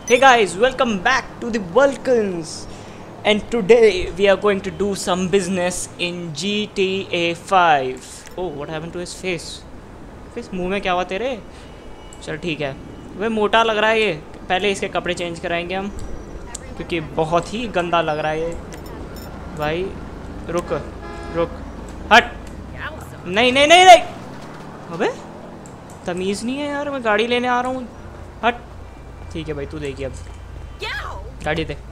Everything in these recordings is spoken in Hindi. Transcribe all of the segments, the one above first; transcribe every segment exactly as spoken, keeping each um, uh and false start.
Hey guys, welcome back to the Vulcans, and today we are going to do some business in G T A five. Oh, what happened to his face? Face मुंह में क्या हुआ तेरे? चल ठीक है, वे मोटा लग रहा है ये। पहले इसके कपड़े चेंज कराएंगे हम, क्योंकि बहुत ही गंदा लग रहा है ये। भाई रुक रुक हट। नहीं नहीं नहीं नहीं, अबे तमीज़ नहीं है यार, मैं गाड़ी लेने आ रहा हूँ। हट। ठीक है भाई, तू देखिए अब गाड़ी दे।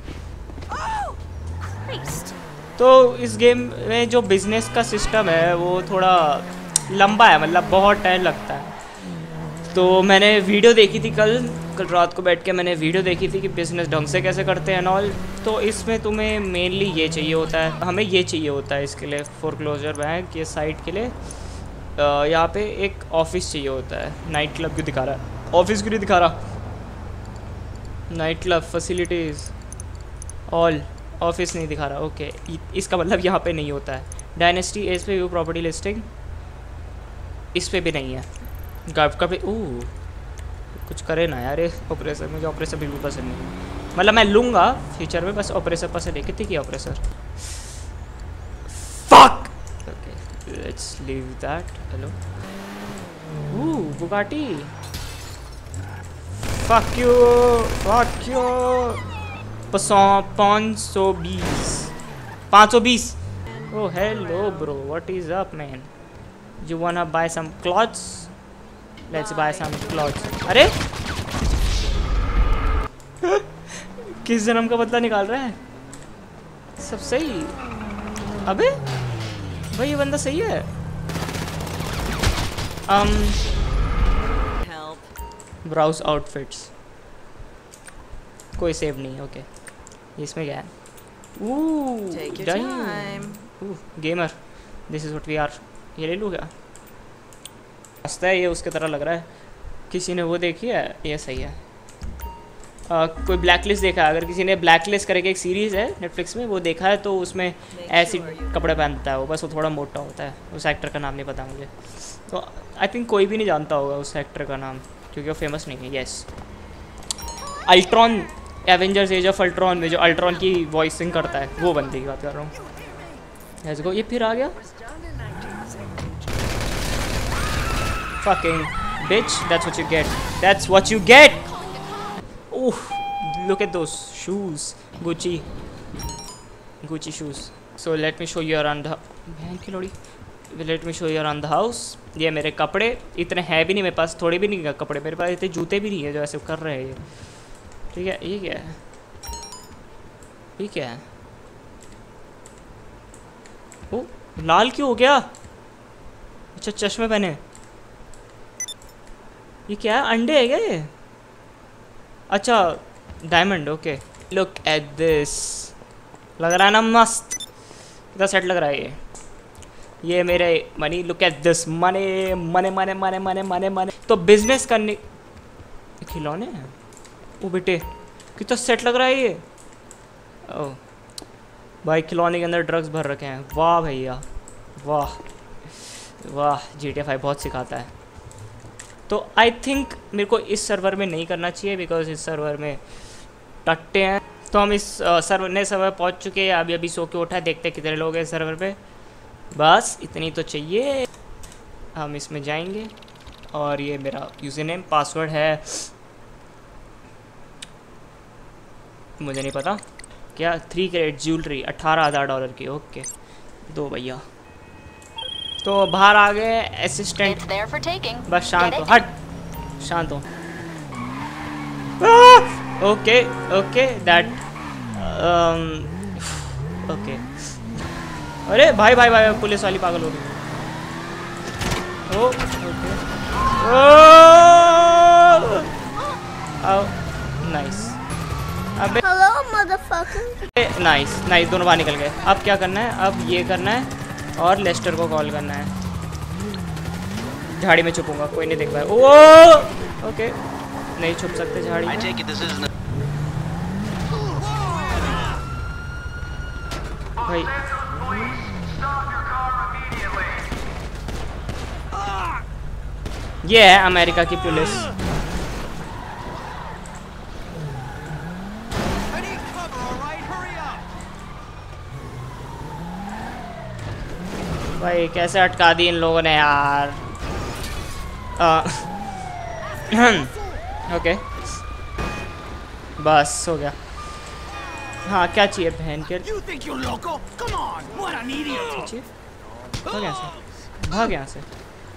तो इस गेम में जो बिजनेस का सिस्टम है वो थोड़ा लंबा है, मतलब बहुत टाइम लगता है। तो मैंने वीडियो देखी थी कल कल रात को बैठ के मैंने वीडियो देखी थी कि बिज़नेस ढंग से कैसे करते हैं ऑल। तो इसमें तुम्हें मेनली ये चाहिए होता है, हमें ये चाहिए होता है इसके लिए, फोरक्लोजर बैंक ये साइट के लिए। यहाँ पे एक ऑफिस चाहिए होता है। नाइट क्लब क्यों दिखा रहा है? ऑफिस क्यों नहीं दिखा रहा? Night club facilities all, office नहीं दिखा रहा। ओके, इसका मतलब यहाँ पे नहीं होता है। डायनेस्टी एज पे व्यू प्रॉपर्टी लिस्टिंग, इस पे भी नहीं है। गार्ड का भी ओह कुछ करे ना यार ये ऑपरेसर। मुझे ऑपरेसर बिल्कुल पसंद नहीं है, मतलब मैं लूँगा फ्यूचर में, बस ऑपरेसर पसंद है। कितनी की ऑपरेसर? Fuck. Okay let's leave that. Hello oh Bugatti. Fuck you fuck you. पाँच सौ बीस पाँच सौ बीस। Oh hello bro, what is up man? You wanna buy some clothes? Let's buy some clothes. अरे किस जन्म का बदला निकाल रहा है? सब सही? अबे भाई ये बंदा सही है। um ब्राउज आउटफिट्स, कोई सेव नहीं। ओके इसमें क्या है? Gamer this is what we are. ये ले लूँ क्या? रास्ता है ये, उसके तरह लग रहा है। किसी ने वो देखी है? ये सही है। आ, कोई ब्लैक लिस्ट देखा है? अगर किसी ने ब्लैक लिस्ट करके एक सीरीज़ है नेटफ्लिक्स में, वो देखा है तो उसमें ऐसे कपड़े पहनता है वो, बस वो थोड़ा मोटा होता है। उस एक्टर का नाम नहीं पता मुझे, तो आई थिंक कोई भी नहीं जानता होगा उस एक्टर का नाम, क्योंकि वो फेमस नहीं है। Yes, Ultron, Avengers age of Ultron में जो अल्ट्रॉन की वॉइसिंग करता है, वो बंदे की बात कर रहा हूँ। Let's go. ये फिर आ गया। Fucking bitch, that's what you get. That's what you get. Ooh, look at those shoes. Gucci. Gucci shoes. So let me show you around the man की लोड़ी। Let me show you around the house. ये मेरे कपड़े इतने हैं भी नहीं मेरे पास, थोड़े भी नहीं है कपड़े मेरे पास, इतने जूते भी नहीं है जो ऐसे कर रहे हैं ये। ठीक है, ये क्या है? ये क्या है? ओ लाल क्यों हो गया? अच्छा चश्मे पहने। ये क्या है? अंडे है क्या ये? अच्छा diamond. Okay look at this, लग रहा है ना मस्त, कितना सेट लग रहा है ये। ये मेरे money, look at this money money money money money money मने। तो बिजनेस करने खिलौने हैं ओ बेटे, कितना सेट लग रहा है ये। ओह भाई खिलौने के अंदर ड्रग्स भर रखे हैं। वाह भैया वाह वाह, जी टी ए फाइव बहुत सिखाता है। तो आई थिंक मेरे को इस सर्वर में नहीं करना चाहिए, बिकॉज इस सर्वर में टट्टे हैं। तो हम इस सर्वर नए सर्वर पहुंच चुके हैं। अभी अभी सो के उठा, देखते हैं कितने लोग हैं इस सर्वर पे। बस इतनी तो चाहिए। हम इसमें जाएंगे और ये मेरा यूजर नेम पासवर्ड है, मुझे नहीं पता क्या। थ्री कैरेट ज्वेलरी अट्ठारह हज़ार डॉलर की। ओके दो भैया। तो बाहर आ गए असिस्टेंट, बस शांत हो, हट शांत हो। Okay okay that okay. अरे भाई भाई भाई पुलिस वाली पागल हो गई। Oh okay oh nice. अबे हेलो मदरफकर। नाइस नाइस, दोनों बाहर निकल गए। अब क्या करना है? अब ये करना है और लेस्टर को कॉल करना है। झाड़ी में छुपूंगा, कोई नहीं देख पाए। ओ ओके नहीं छुप सकते झाड़ी में। भाई ये है अमेरिका की पुलिस। भाई कैसे अटका दी इन लोगों ने यार। ओके बस हो गया। हाँ क्या चाहिए बहन के चाहिए? भाग यहाँ से, भाग यहाँ से,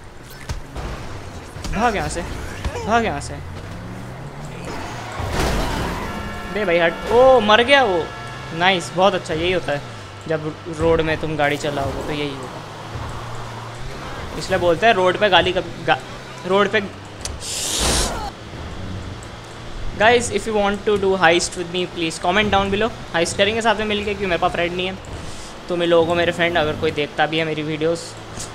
भाग यहाँ से, भाग यहाँ से। बे भाई हट। ओ मर गया वो। नाइस, बहुत अच्छा। यही होता है जब रोड में तुम गाड़ी चलाओगे तो यही होगा। इसलिए बोलते हैं रोड पे गाली कभी गा, रोड पे। Guys if you want to do heist with me please comment down below. Heist करेंगे साथ में मिलके, क्योंकि मेरे पास फ्रेंड नहीं है। तुम इन लोगों को मेरे फ्रेंड, अगर कोई देखता भी है मेरी वीडियोस।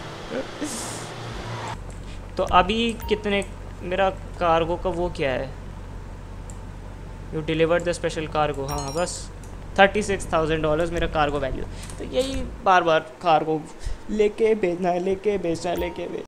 तो अभी कितने मेरा कार्गो का वो क्या है? You delivered the special cargo. हाँ बस थर्टी सिक्स थाउजेंड डॉलर्स मेरा कार्गो वैल्यू। तो यही बार बार कार्गो लेके भेजना है, लेके भेजना है, लेके भेज